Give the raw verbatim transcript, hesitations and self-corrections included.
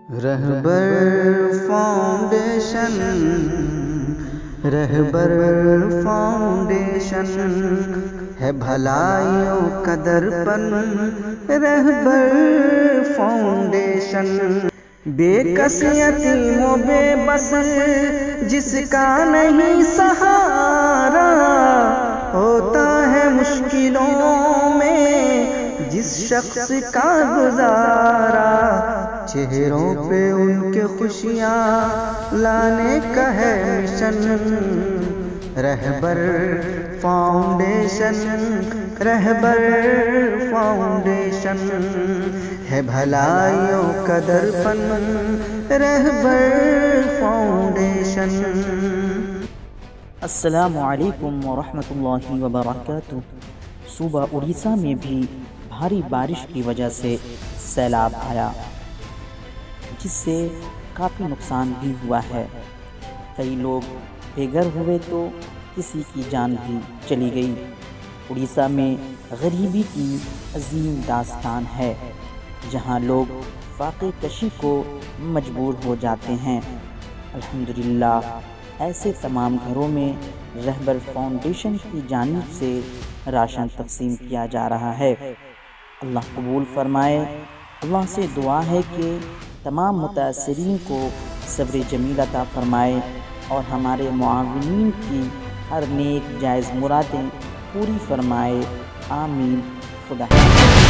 رہبر Foundation, Rahbar Foundation ہے بھلائیوں کا درپن، رہبر فاؤنڈیشن بے کس یتیم و بے بس جس کا نہیں سہارا، ہوتا ہے مشکلوں میں جس شخص کا گزارا، چہروں پہ ان کے خوشیاں لانے کا ہے mission, Rahbar Foundation, Rahbar Foundation ہے بھلائیوں کا درپن، رہبر فاؤنڈیشن۔ السلام علیکم ورحمۃ اللہ وبرکاتہ۔ صوبہ اڑیسہ میں بھی بھاری بارش کی وجہ سے سیلاب آیا، جس سے کافی نقصان بھی ہوا ہے، کئی لوگ بے گھر ہوئے تو کسی کی جان بھی چلی گئی۔ اڑیسہ میں غریبی کی عظیم داستان ہے، جہاں لوگ فاقے کشی کو مجبور ہو جاتے ہیں۔ الحمدللہ ایسے تمام گھروں میں رہبر فاؤنڈیشن کی جانب سے راشن تقسیم کیا جا رہا ہے۔ اللہ قبول فرمائے۔ اللہ سے دعا ہے کہ تمام متاثرین کو صبر جمیل عطا فرمائے اور ہمارے معاونین کی ہر نیک جائز مرادیں پوری فرمائے، آمین۔ خدا حافظ۔